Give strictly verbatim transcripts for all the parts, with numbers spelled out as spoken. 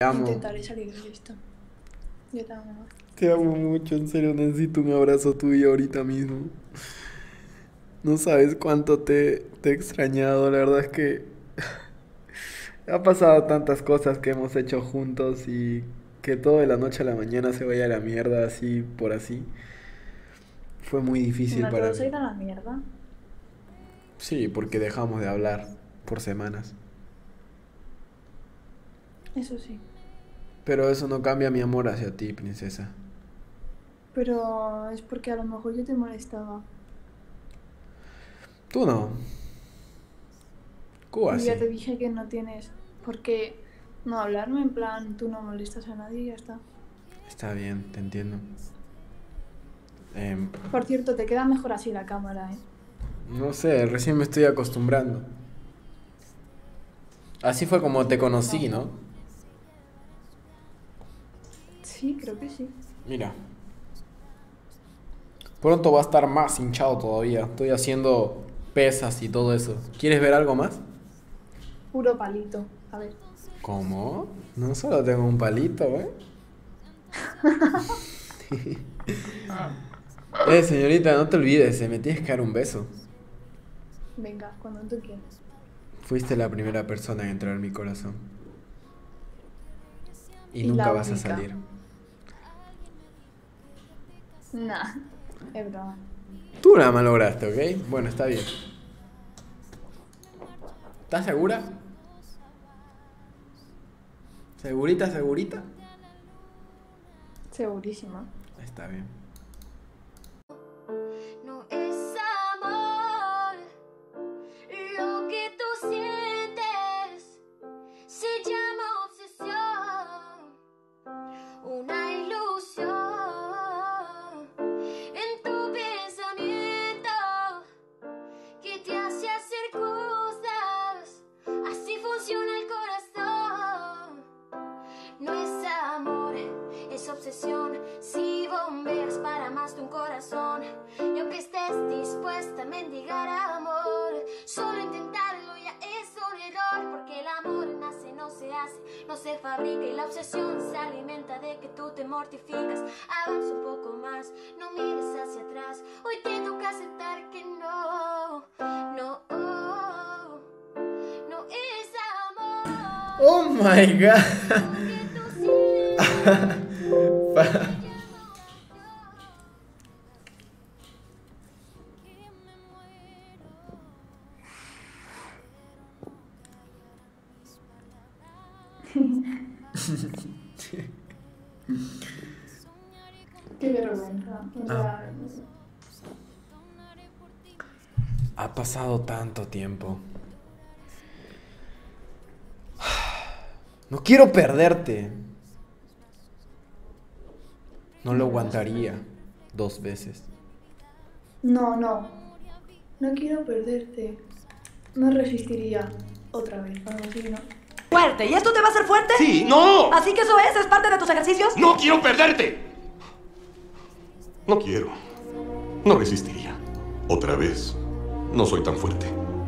Te amo. Intentaré salir de esto. Yo también. Te amo mucho, en serio, necesito un abrazo tuyo ahorita mismo. No sabes cuánto te, te he extrañado, la verdad es que ha pasado tantas cosas que hemos hecho juntos y que todo de la noche a la mañana se vaya a la mierda así por así. Fue muy difícil No para todo se mí. irá a la mierda. Sí, porque dejamos de hablar por semanas. Eso sí. Pero eso no cambia mi amor hacia ti, princesa. Pero es porque a lo mejor yo te molestaba. Tú no. ¿Cómo Y ya así? te dije que no tienes por qué no hablarme. En plan, tú no molestas a nadie y ya está. Está bien, te entiendo. Em, Por cierto, te queda mejor así la cámara, ¿eh? no sé, recién me estoy acostumbrando. Así fue como te conocí, No. ¿no? Sí, creo que sí. Mira, pronto va a estar más hinchado todavía. Estoy haciendo pesas y todo eso. ¿Quieres ver algo más? Puro palito. A ver. ¿Cómo? No solo tengo un palito, ¿eh? Eh, señorita, no te olvides, eh, me tienes que dar un beso. Venga, cuando tú quieras. Fuiste la primera persona en entrar en mi corazón. Y Y nunca la vas a única. salir. Nah, es broma. Tú la malograste, ¿ok? Bueno, está bien. ¿Estás segura? ¿Segurita, segurita? Segurísima. Está bien. No es amor lo que tú sientes, se llama obsesión, una ilusión en tu pensamiento que te hace hacer cosas, así funciona el corazón. No es amor, es obsesión. Si bombeas para más de un corazón, y aunque estés dispuesta a mendigar amor, solo intentarlo ya es un error, porque el amor nace, no se hace, no se fabrica, y la obsesión se alimenta de que tú te mortificas. Avanza un poco más, no mires hacia atrás, hoy te toca aceptar que no, no, no es amor Oh my god. lo que tú sientes, se llama obsesión, que me muero. Qué vergüenza. O Ah, sea, ha pasado tanto tiempo. No quiero perderte. No lo no me vas a aguantaría perder. dos veces. No, no. No quiero perderte. No resistiría otra vez. Algo así, ¿no? Fuerte. ¿Y esto te va a hacer fuerte? ¡Sí! ¡No! Así que eso es, es parte de tus ejercicios. ¡No quiero perderte! No quiero. No resistiría. Otra vez. No soy tan fuerte.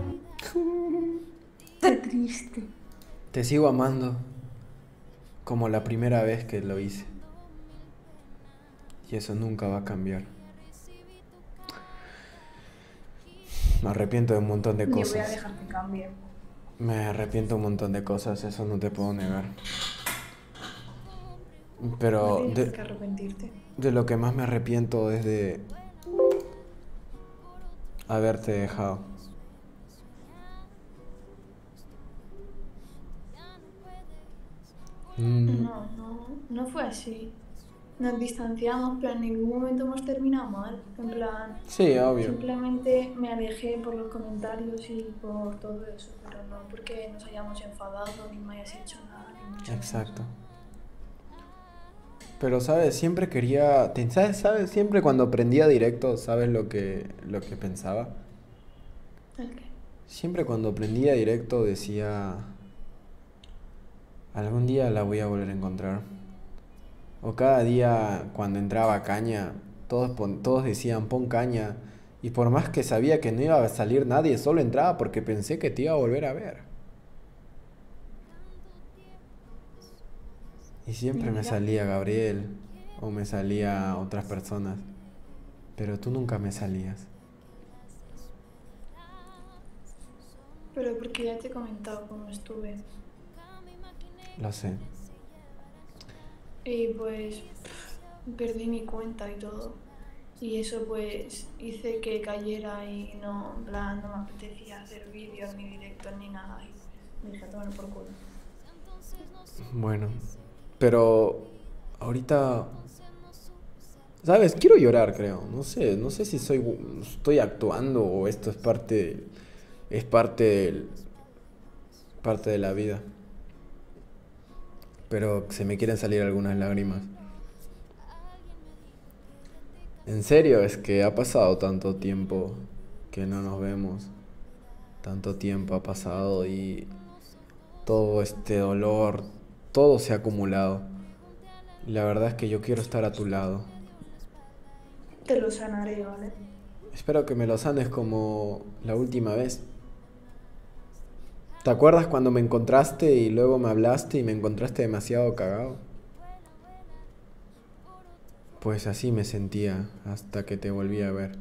Qué triste. Te sigo amando como la primera vez que lo hice. Y eso nunca va a cambiar. Me arrepiento de un montón de Ni voy a cosas. dejar que cambie. Me arrepiento un montón de cosas, eso no te puedo negar. No Pero tienes por de, qué arrepentirte. de lo que más me arrepiento es de haberte dejado. Mm, No, no, no fue así. Nos distanciamos, pero en ningún momento hemos terminado mal. En plan, sí, obvio. simplemente me alejé por los comentarios y por todo eso, pero no porque nos hayamos enfadado ni me hayas hecho nada, ni mucho menos. Exacto. Pero, ¿sabes? Siempre quería... te- ¿Sabes? ¿Sabes? Siempre cuando prendía directo, ¿sabes lo que, lo que pensaba? ¿El qué? Siempre cuando prendía directo decía... algún día la voy a volver a encontrar. O cada día cuando entraba caña, todos, pon- todos decían pon caña. Y por más que sabía que no iba a salir nadie, solo entraba porque pensé que te iba a volver a ver. Y siempre me Mira. salía Gabriel o me salía otras personas, pero tú nunca me salías. Pero porque ya te he comentado cómo estuve. Lo sé. Y pues pff, perdí mi cuenta y todo. Y eso pues hice que cayera y no, en plan, no me apetecía hacer vídeos ni directos ni nada. Y pues dije, tomar por culo. Bueno, pero ahorita, ¿sabes? Quiero llorar, creo. No sé, no sé si soy, estoy actuando o esto es parte, es parte del, parte de la vida. Pero se me quieren salir algunas lágrimas. En serio, es que ha pasado tanto tiempo que no nos vemos. Tanto tiempo ha pasado y todo este dolor, todo se ha acumulado. Y la verdad es que yo quiero estar a tu lado. Te lo sanaré, ¿vale? Espero que me lo sanes como la última vez. ¿Te acuerdas cuando me encontraste y luego me hablaste y me encontraste demasiado cagado? Pues así me sentía hasta que te volví a ver.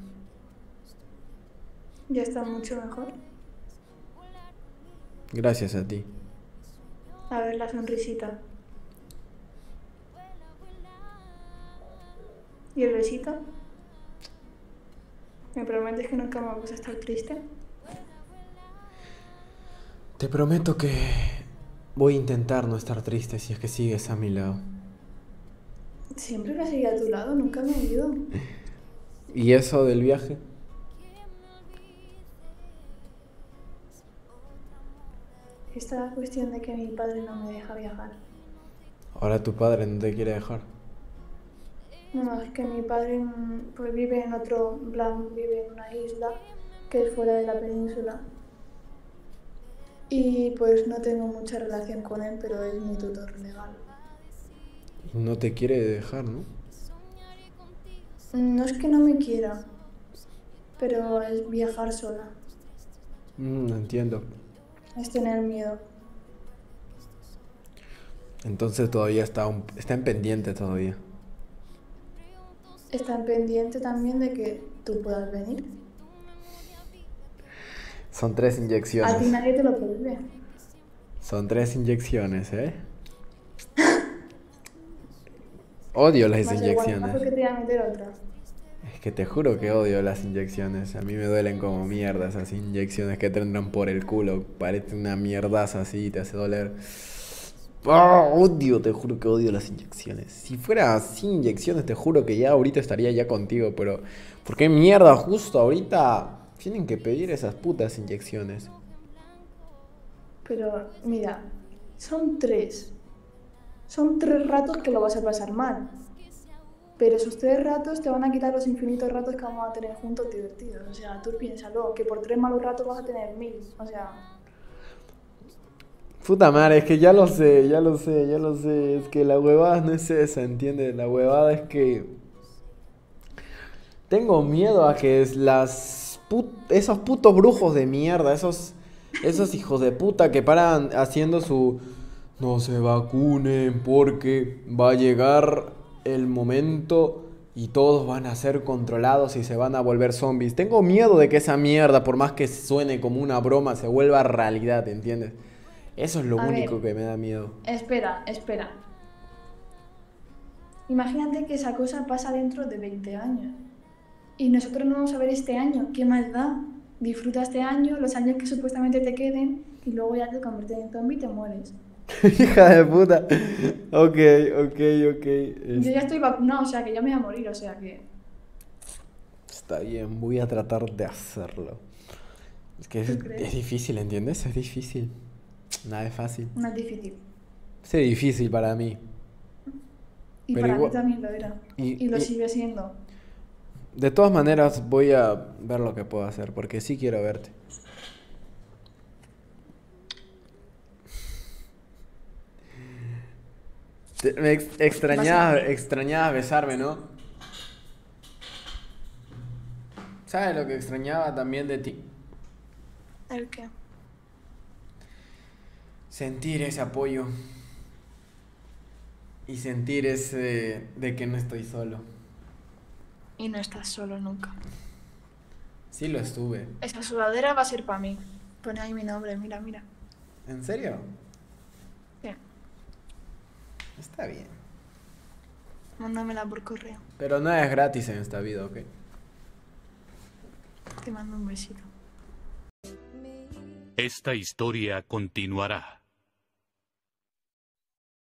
Ya está mucho mejor. Gracias a ti. A ver la sonrisita. ¿Y el besito? ¿Me prometes que nunca me vas a estar triste? Te prometo que voy a intentar no estar triste si es que sigues a mi lado. Siempre que seguí a tu lado, nunca me he ido. ¿Y eso del viaje? Esta cuestión de que mi padre no me deja viajar. Ahora tu padre no te quiere dejar. No, es que mi padre mm, pues vive en otro, en plan, vive en una isla que es fuera de la península. Y pues no tengo mucha relación con él, pero es mi tutor legal. Y no te quiere dejar, ¿no? No es que no me quiera, pero es viajar sola, Mm, entiendo. es tener miedo. Entonces todavía está, un- está en pendiente todavía. Está en pendiente también de que tú puedas venir. Son tres A ti inyecciones. nadie te lo prohíbe. Son tres inyecciones, ¿eh? Odio las Más el guanazo que inyecciones. te voy a meter otra. Es que te juro que odio las inyecciones. A mí me duelen como mierda esas inyecciones que te entran por el culo. Parece una mierdaza así, te hace doler. ¡Ah! Odio, te juro que odio las inyecciones. Si fuera sin inyecciones, te juro que ya ahorita estaría ya contigo, pero ¿por qué mierda justo ahorita tienen que pedir esas putas inyecciones? Pero mira, son tres. Son tres ratos que lo vas a pasar mal. Pero esos tres ratos te van a quitar los infinitos ratos que vamos a tener juntos divertidos. O sea, tú piénsalo, que por tres malos ratos vas a tener mil. O sea, Puta madre, es que ya lo sé, ya lo sé, ya lo sé. Es que la huevada no es esa, ¿entiendes? La huevada es que tengo miedo a que es las put- esos putos brujos de mierda, esos, esos hijos de puta que paran haciendo su no se vacunen porque va a llegar el momento y todos van a ser controlados y se van a volver zombies. Tengo miedo de que esa mierda, por más que suene como una broma, se vuelva realidad, ¿entiendes? Eso es lo A único ver. que me da miedo. espera, espera. Imagínate que esa cosa pasa dentro de veinte años. Y nosotros no vamos a ver este año. ¿Qué más da? Disfruta este año, los años que supuestamente te queden, y luego ya te conviertes en zombie y te mueres. Hija de puta. Ok, ok, ok. Yo ya estoy vacunado, o sea que ya me voy a morir, o sea que... Está bien, voy a tratar de hacerlo. Es que es, ¿Tú crees? es difícil, ¿entiendes? Es difícil. Nada es fácil. No es difícil. Es difícil para mí. Y Pero para igual- mí también lo era. y- Y, lo y- sigue siendo. De todas maneras, voy a ver lo que puedo hacer, porque sí quiero verte. Te- me ex- extrañaba, extrañaba besarme, ¿no? ¿Sabes lo que extrañaba también de ti? ¿El qué? Sentir ese apoyo. y sentir ese de que no estoy solo. Y no estás solo nunca. Sí lo estuve. Esa sudadera va a ser para mí. Pone ahí mi nombre, mira, mira. ¿En serio? Sí. Está bien. Mándamela por correo. Pero nada es gratis en esta vida, ¿ok? Te mando un besito. Esta historia continuará.